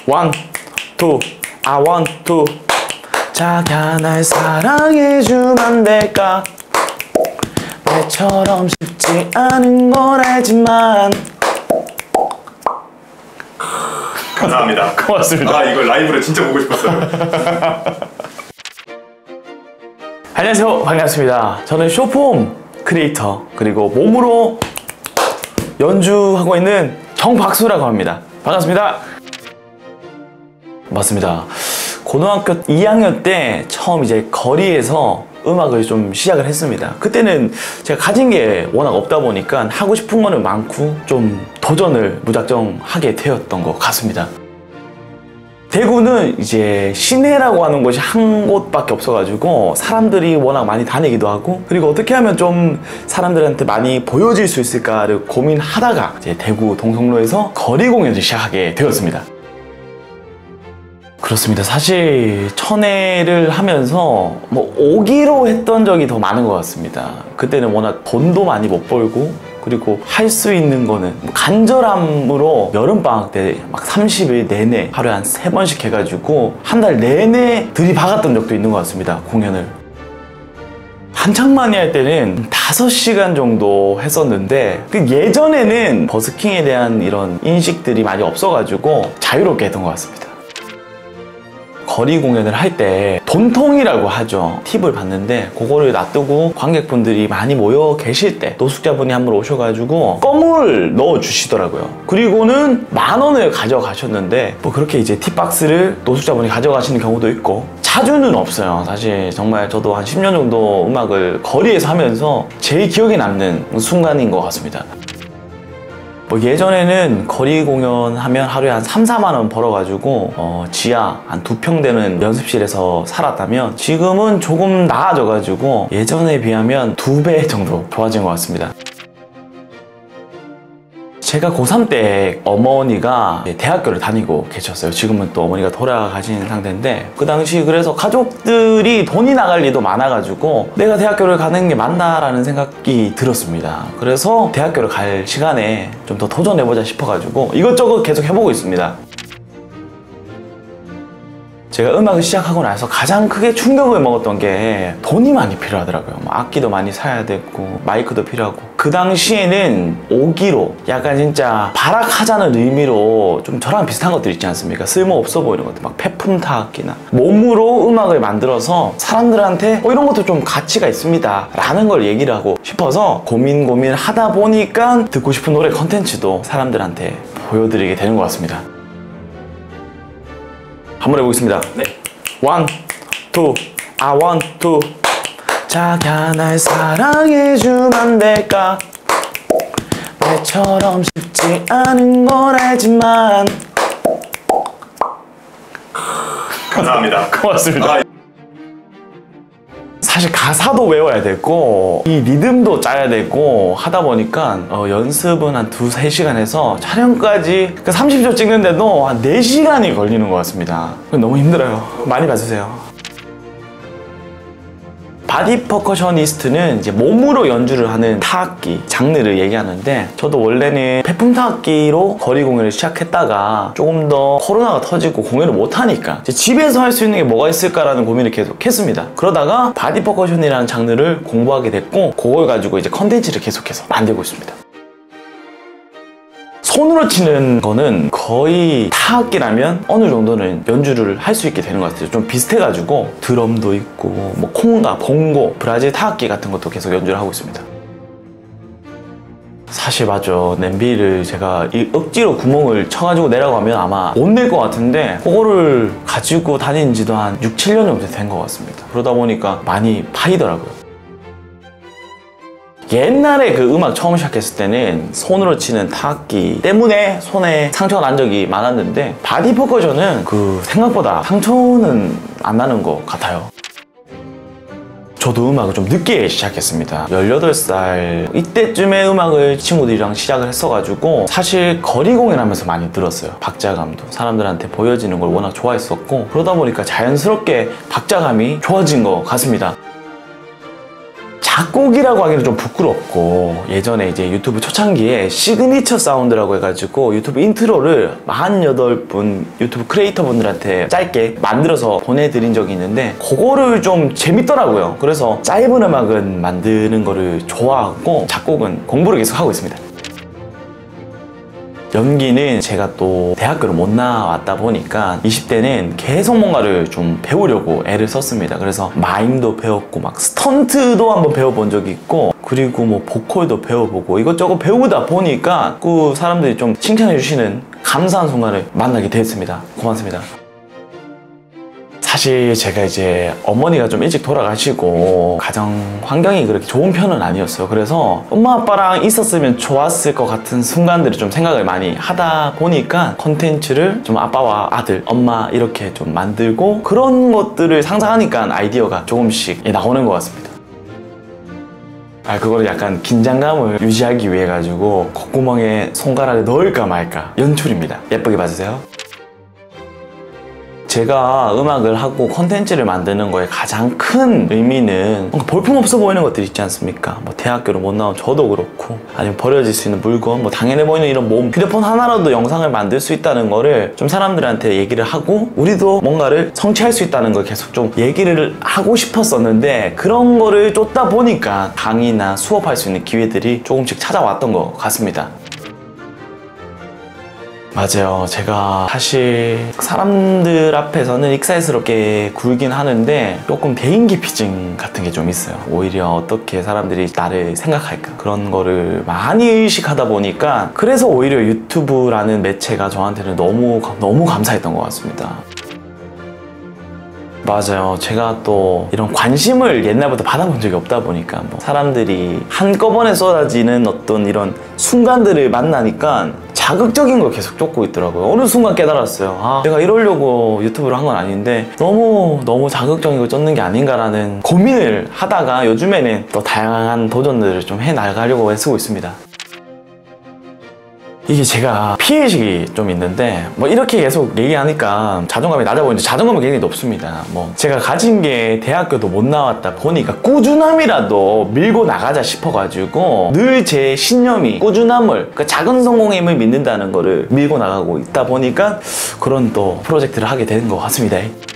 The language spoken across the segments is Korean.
원, 투, I want to. 자기야 날 사랑해주면 안 될까? 내처럼 쉽지 않은 걸 알지만. 감사합니다. 고맙습니다. 아, 이거 라이브로 진짜 보고 싶었어요. 안녕하세요, 반갑습니다. 저는 쇼폼 크리에이터 그리고 몸으로 연주하고 있는 정박수라고 합니다. 반갑습니다. 맞습니다. 고등학교 2학년 때 처음 이제 거리에서 음악을 좀 시작을 했습니다. 그때는 제가 가진 게 워낙 없다 보니까 하고 싶은 거는 많고 좀 도전을 무작정 하게 되었던 것 같습니다. 대구는 이제 시내라고 하는 곳이 한 곳밖에 없어가지고 사람들이 워낙 많이 다니기도 하고, 그리고 어떻게 하면 좀 사람들한테 많이 보여질 수 있을까를 고민하다가 이제 대구 동성로에서 거리 공연을 시작하게 되었습니다. 그렇습니다. 사실 천회를 하면서 뭐 오기로 했던 적이 더 많은 것 같습니다. 그때는 워낙 돈도 많이 못 벌고, 그리고 할 수 있는 거는 간절함으로 여름방학 때 막 30일 내내 하루에 한 3번씩 해가지고 한 달 내내 들이박았던 적도 있는 것 같습니다. 공연을 한창 많이 할 때는 5시간 정도 했었는데, 그 예전에는 버스킹에 대한 이런 인식들이 많이 없어가지고 자유롭게 했던 것 같습니다. 거리 공연을 할 때 돈통이라고 하죠. 팁을 받는데 그거를 놔두고 관객분들이 많이 모여 계실 때 노숙자분이 한 분 오셔가지고 껌을 넣어 주시더라고요. 그리고는 10,000원을 가져가셨는데, 뭐 그렇게 이제 팁박스를 노숙자분이 가져가시는 경우도 있고, 자주는 없어요. 사실 정말 저도 한 10년 정도 음악을 거리에서 하면서 제일 기억에 남는 순간인 것 같습니다. 뭐 예전에는 거리 공연하면 하루에 한 3-4만 원 벌어가지고 지하 한 2평 되는 연습실에서 살았다면, 지금은 조금 나아져가지고 예전에 비하면 2배 정도 좋아진 것 같습니다. 제가 고3 때 어머니가 대학교를 다니고 계셨어요. 지금은 또 어머니가 돌아가신 상태인데, 그 당시 그래서 가족들이 돈이 나갈 일도 많아가지고 내가 대학교를 가는 게 맞나라는 생각이 들었습니다. 그래서 대학교를 갈 시간에 좀 더 도전해보자 싶어가지고 이것저것 계속 해보고 있습니다. 제가 음악을 시작하고 나서 가장 크게 충격을 먹었던 게 돈이 많이 필요하더라고요. 악기도 많이 사야 되고 마이크도 필요하고, 그 당시에는 오기로 약간 진짜 발악하자는 의미로 좀 저랑 비슷한 것들 있지 않습니까? 쓸모없어 보이는 것들, 막 폐품 타악기나 몸으로 음악을 만들어서 사람들한테 이런 것도 좀 가치가 있습니다 라는 걸 얘기를 하고 싶어서 고민을 하다 보니까 듣고 싶은 노래 컨텐츠도 사람들한테 보여드리게 되는 것 같습니다. 한번 해보겠습니다. 네. 원, 투, I want to. 자기야 날 사랑해주면 안 될까? 내처럼 쉽지 않은 걸 알지만. 감사합니다. 고맙습니다. 사실 가사도 외워야 되고 이 리듬도 짜야 되고 하다 보니까 연습은 한 2-3시간 해서 촬영까지 30초 찍는데도 한 4시간이 걸리는 것 같습니다. 너무 힘들어요. 많이 봐주세요. 바디 퍼커셔니스트는 이제 몸으로 연주를 하는 타악기 장르를 얘기하는데, 저도 원래는 폐품 타악기로 거리 공연을 시작했다가 조금 더 코로나가 터지고 공연을 못하니까 이제 집에서 할 수 있는 게 뭐가 있을까라는 고민을 계속 했습니다. 그러다가 바디 퍼커션이라는 장르를 공부하게 됐고, 그걸 가지고 이제 컨텐츠를 계속해서 만들고 있습니다. 손으로 치는 거는 거의 타악기라면 어느 정도는 연주를 할 수 있게 되는 것 같아요. 좀 비슷해가지고 드럼도 있고 뭐 콩가, 봉고, 브라질 타악기 같은 것도 계속 연주를 하고 있습니다. 사실 맞아, 냄비를 제가 억지로 구멍을 쳐가지고 내라고 하면 아마 못 낼 것 같은데, 그거를 가지고 다닌 지도 한 6-7년 정도 된 것 같습니다. 그러다 보니까 많이 파이더라고요. 옛날에 그 음악 처음 시작했을 때는 손으로 치는 타악기 때문에 손에 상처가 난 적이 많았는데, 바디 퍼커션은 그 생각보다 상처는 안 나는 것 같아요. 저도 음악을 좀 늦게 시작했습니다. 18살 이때쯤에 음악을 친구들이랑 시작을 했어가지고 사실 거리 공연하면서 많이 들었어요. 박자감도 사람들한테 보여지는 걸 워낙 좋아했었고, 그러다 보니까 자연스럽게 박자감이 좋아진 것 같습니다. 작곡이라고 하기는 좀 부끄럽고, 예전에 이제 유튜브 초창기에 시그니처 사운드라고 해가지고 유튜브 인트로를 48분 유튜브 크리에이터 분들한테 짧게 만들어서 보내드린 적이 있는데, 그거를 좀 재밌더라고요. 그래서 짧은 음악은 만드는 거를 좋아하고 작곡은 공부를 계속 하고 있습니다. 연기는 제가 또 대학교를 못 나왔다 보니까 20대는 계속 뭔가를 좀 배우려고 애를 썼습니다. 그래서 마임도 배웠고 막 스턴트도 한번 배워본 적이 있고, 그리고 뭐 보컬도 배워보고 이것저것 배우다 보니까 그 사람들이 좀 칭찬해 주시는 감사한 순간을 만나게 됐습니다. 고맙습니다. 사실 제가 이제 어머니가 좀 일찍 돌아가시고 가정 환경이 그렇게 좋은 편은 아니었어요. 그래서 엄마 아빠랑 있었으면 좋았을 것 같은 순간들을 좀 생각을 많이 하다 보니까 콘텐츠를 좀 아빠와 아들, 엄마 이렇게 좀 만들고, 그런 것들을 상상하니까 아이디어가 조금씩 나오는 것 같습니다. 그거를 약간 긴장감을 유지하기 위해 가지고 콧구멍에 손가락을 넣을까 말까 연출입니다. 예쁘게 봐주세요. 제가 음악을 하고 콘텐츠를 만드는 거에 가장 큰 의미는 뭔가 볼품없어 보이는 것들 있지 않습니까? 뭐 대학교를 못 나온 저도 그렇고, 아니면 버려질 수 있는 물건, 뭐 당연해 보이는 이런 몸, 휴대폰 하나로도 영상을 만들 수 있다는 거를 좀 사람들한테 얘기를 하고, 우리도 뭔가를 성취할 수 있다는 걸 계속 좀 얘기를 하고 싶었었는데, 그런 거를 쫓다 보니까 강의나 수업할 수 있는 기회들이 조금씩 찾아왔던 것 같습니다. 맞아요. 제가 사실 사람들 앞에서는 익살스럽게 굴긴 하는데 조금 대인기피증 같은 게 좀 있어요. 오히려 어떻게 사람들이 나를 생각할까, 그런 거를 많이 의식하다 보니까, 그래서 오히려 유튜브라는 매체가 저한테는 너무 감사했던 것 같습니다. 맞아요. 제가 또 이런 관심을 옛날부터 받아본 적이 없다 보니까 뭐 사람들이 한꺼번에 쏟아지는 어떤 이런 순간들을 만나니까 자극적인 걸 계속 쫓고 있더라고요. 어느 순간 깨달았어요. 내가 이러려고 유튜브를 한 건 아닌데 너무 자극적인 걸 쫓는 게 아닌가라는 고민을 하다가 요즘에는 또 다양한 도전들을 좀 해나가려고 애쓰고 있습니다. 이게 제가 피해의식이 좀 있는데, 뭐 이렇게 계속 얘기하니까 자존감이 낮아 보이는데 자존감은 굉장히 높습니다. 뭐 제가 가진 게 대학교도 못 나왔다 보니까 꾸준함이라도 밀고 나가자 싶어가지고 늘 제 신념이 꾸준함을, 그러니까 작은 성공의 힘을 믿는다는 거를 밀고 나가고 있다 보니까 그런 또 프로젝트를 하게 되는 것 같습니다.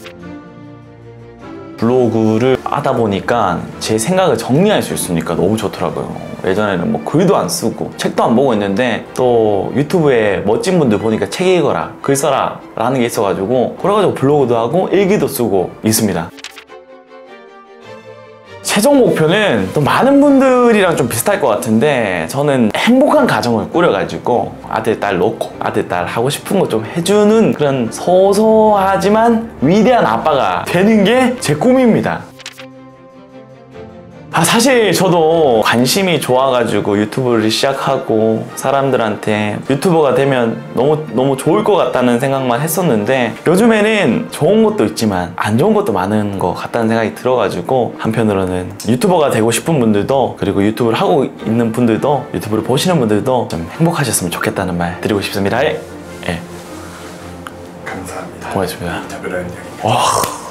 블로그를 하다 보니까 제 생각을 정리할 수 있으니까 너무 좋더라고요. 예전에는 뭐 글도 안 쓰고 책도 안 보고 있는데, 또 유튜브에 멋진 분들 보니까 책 읽어라, 글 써라 라는 게 있어가지고, 그래가지고 블로그도 하고 일기도 쓰고 있습니다. 최종 목표는 또 많은 분들이랑 좀 비슷할 것 같은데, 저는 행복한 가정을 꾸려가지고 아들, 딸 놓고 아들, 딸 하고 싶은 거 좀 해주는 그런 소소하지만 위대한 아빠가 되는 게 제 꿈입니다. 사실 저도 관심이 좋아가지고 유튜브를 시작하고 사람들한테 유튜버가 되면 너무 좋을 것 같다는 생각만 했었는데, 요즘에는 좋은 것도 있지만 안 좋은 것도 많은 것 같다는 생각이 들어가지고, 한편으로는 유튜버가 되고 싶은 분들도, 그리고 유튜브를 하고 있는 분들도, 유튜브를 보시는 분들도 좀 행복하셨으면 좋겠다는 말 드리고 싶습니다. 예. 감사합니다. 고맙습니다. 인터뷰를 한 와.